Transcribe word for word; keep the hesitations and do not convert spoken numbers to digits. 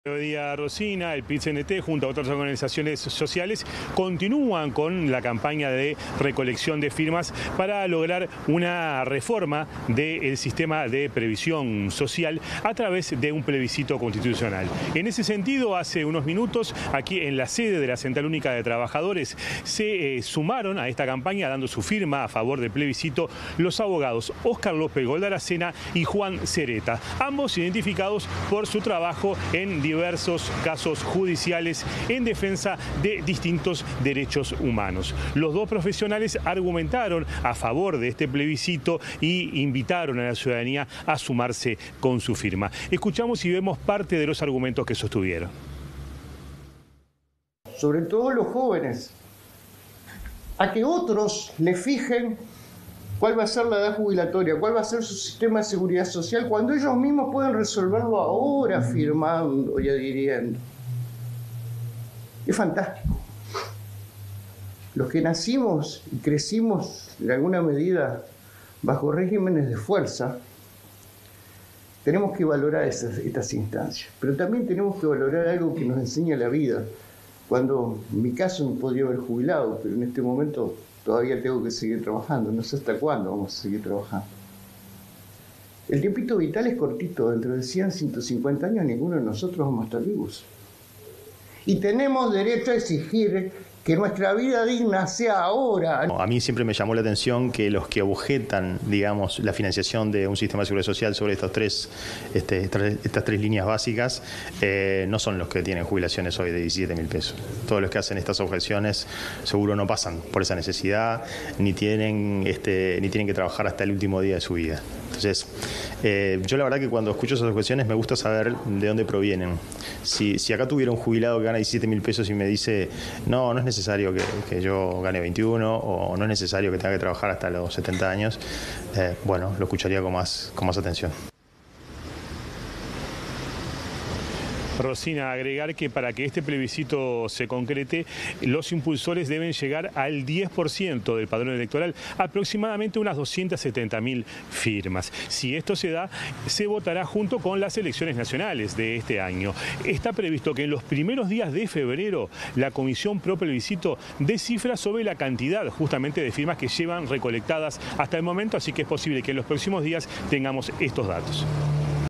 Día Rosina, el P I T C N T junto a otras organizaciones sociales continúan con la campaña de recolección de firmas para lograr una reforma del sistema de previsión social a través de un plebiscito constitucional. En ese sentido, hace unos minutos, aquí en la sede de la Central Única de Trabajadores, se eh, sumaron a esta campaña dando su firma a favor del plebiscito los abogados Óscar López Goldaracena y Juan Cereta, ambos identificados por su trabajo en diversos casos judiciales en defensa de distintos derechos humanos. Los dos profesionales argumentaron a favor de este plebiscito y invitaron a la ciudadanía a sumarse con su firma. Escuchamos y vemos parte de los argumentos que sostuvieron. Sobre todo los jóvenes, a que otros le fijen cuál va a ser la edad jubilatoria, cuál va a ser su sistema de seguridad social, cuando ellos mismos pueden resolverlo ahora firmando y adhiriendo. Es fantástico. Los que nacimos y crecimos en alguna medida bajo regímenes de fuerza, tenemos que valorar esas, estas instancias, pero también tenemos que valorar algo que nos enseña la vida. Cuando en mi caso me podría haber jubilado, pero en este momento todavía tengo que seguir trabajando, no sé hasta cuándo vamos a seguir trabajando. El tiempito vital es cortito, dentro de cien, ciento cincuenta años ninguno de nosotros vamos a estar vivos. Y tenemos derecho a exigir que nuestra vida digna sea ahora. A mí siempre me llamó la atención que los que objetan, digamos, la financiación de un sistema de seguridad social sobre estos tres, este, estas tres líneas básicas, eh, no son los que tienen jubilaciones hoy de diecisiete mil pesos. Todos los que hacen estas objeciones seguro no pasan por esa necesidad, ni tienen, este, ni tienen que trabajar hasta el último día de su vida. Entonces, eh, yo la verdad que cuando escucho esas objeciones me gusta saber de dónde provienen. Si, si acá tuviera un jubilado que gana diecisiete mil pesos y me dice, no, no es necesario que, que yo gane veintiuno o no es necesario que tenga que trabajar hasta los setenta años, eh, bueno, lo escucharía con más, con más atención. Rosina, agregar que para que este plebiscito se concrete, los impulsores deben llegar al diez por ciento del padrón electoral, aproximadamente unas doscientas setenta mil firmas. Si esto se da, se votará junto con las elecciones nacionales de este año. Está previsto que en los primeros días de febrero la Comisión Pro Plebiscito dé cifras sobre la cantidad justamente de firmas que llevan recolectadas hasta el momento, así que es posible que en los próximos días tengamos estos datos.